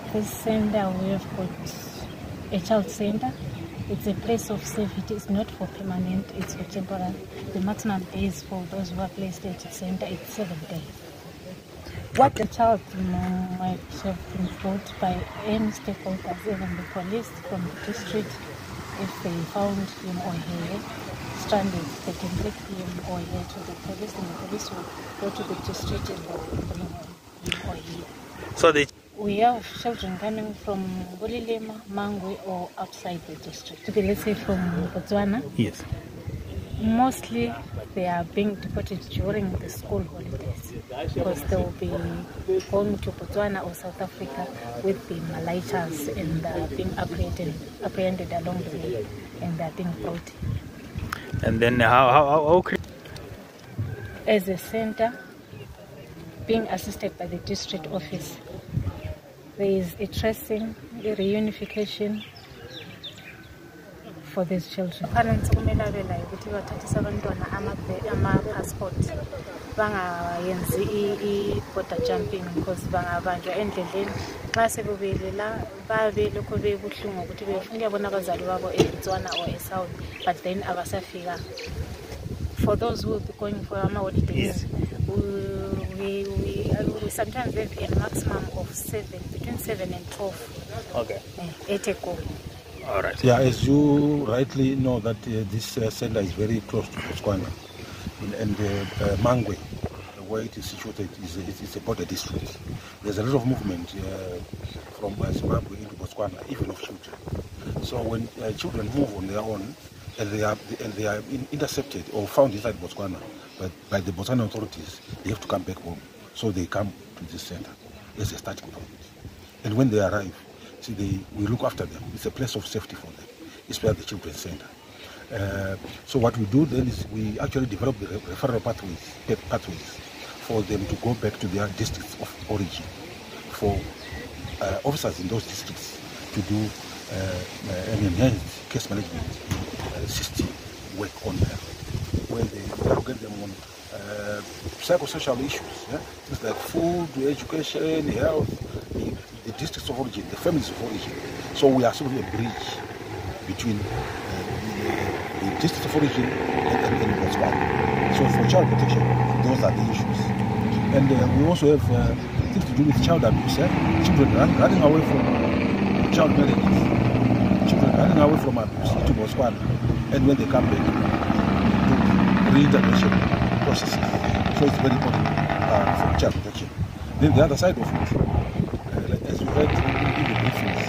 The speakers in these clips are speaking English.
this center, we have got a child center. It's a place of safety. It's not for permanent, it's for temporary. The maximum days for those who are placed at the center is 7 days. What the child might have been brought by any stakeholders, even the police from the district, if they found him or her stranded, they can take him or her to the police, and the police will go to the district and they will bring him or her. So we have children coming from Bulilema, Mangwe, or outside the district. Let's say from Botswana. Yes. Mostly they are being deported during the school holidays because they will be going to Botswana or South Africa with the Malaitas, and they are being apprehended along the way, and they are being brought. And then how as a center, being assisted by the district office, there is a tracing, a reunification for these children. Parents kumele abelayo ukuthi bathathise abantwana ama-passport bangayenzi i-border jumping because bangabanjwa endleleni xa sebebuyele la babe lokho bebuhlungu ukuthi befuna ukuyabona abazali babo eBotswana or eSouth, but then abasafika. For those who will be going for holidays, we sometimes have a maximum of between 7 and 12. Okay. 8 a go. All right. Yeah, as you rightly know that this center is very close to Botswana, and Mangwe, where it is situated, is a border district. There's a lot of movement from Zimbabwe into Botswana, even of children. So when children move on their own, and they are intercepted or found inside Botswana by the Botswana authorities, they have to come back home. So they come to this center as a starting point. And when they arrive, we look after them. It's a place of safety for them. It's where the children's center. So what we do then is we actually develop the referral pathways for them to go back to their districts of origin, for officers in those districts to do an enhanced case management system work on them, where they interrogate them on psychosocial issues, things like food, education, health, the districts of origin, the families of origin. So we are sort of a bridge between the districts of origin and Botswana. So for child protection, those are the issues. And we also have things to do with child abuse. Children running away from child marriages, children running away from abuse into Botswana, and when they come back, do reintegration processes. So it's very important for child protection. Then the other side of it, as we heard in the briefings,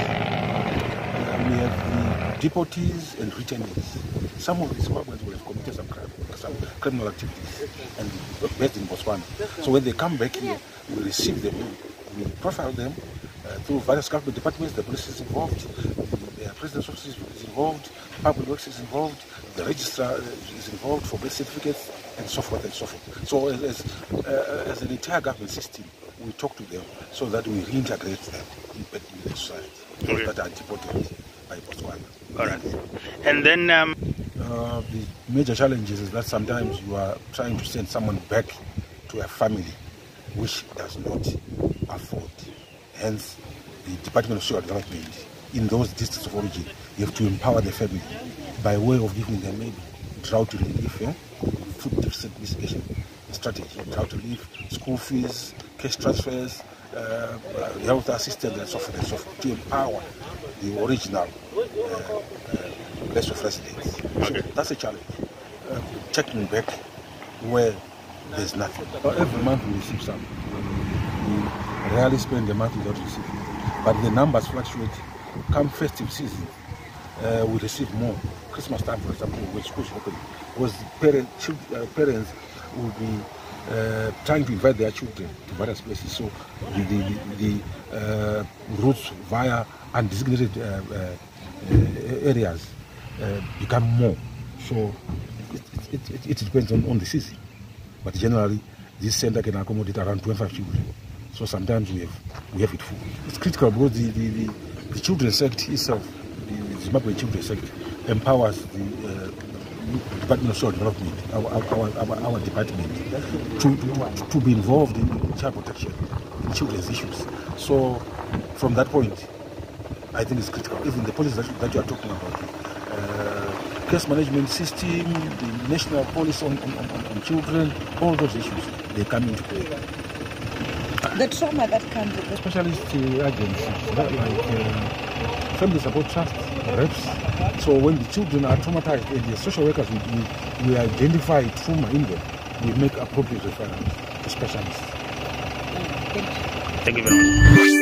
we have the deportees and returnees. Some of these Zimbabweans will have committed some criminal activities and based in Botswana. So when they come back here, we receive them, we profile them through various government departments. The police is involved, the president's office is involved, public works is involved, the registrar is involved for birth certificates, and so forth and so forth. So as an entire government system, we talk to them so that we reintegrate them back in the society, those that are deported by Botswana. All right. And then the major challenges is that sometimes you are trying to send someone back to a family which does not afford. Hence, the Department of Social Development in those districts of origin, you have to empower the family by way of giving them maybe drought relief, food deficit mitigation strategy, drought relief, school fees, cash transfers, health assistance, and so forth, to empower the original place of residence. So that's a challenge. Checking back where there's nothing. Every month we receive some. We rarely spend a month without receiving. But the numbers fluctuate. Come festive season, we receive more. Christmas time, for example, when schools open, because parents will be trying to invite their children to various places. So the routes via undesignated areas become more. So it depends on the season. But generally, this center can accommodate around 25 children. So sometimes we have it full. It's critical because the children's sector itself, the Zimbabwe children's sector, empowers the Department of Social Development, our department, to be involved in child protection, in children's issues. So from that point, I think it's critical. Even the policies that you are talking about, case management system, the national policy on children, all those issues, they come into play. The trauma that comes with Specialist agencies, like family support trust, reps. So when the children are traumatized, the social workers, we identify trauma in them. We make appropriate referrals to specialists. Thank you. Thank you very much.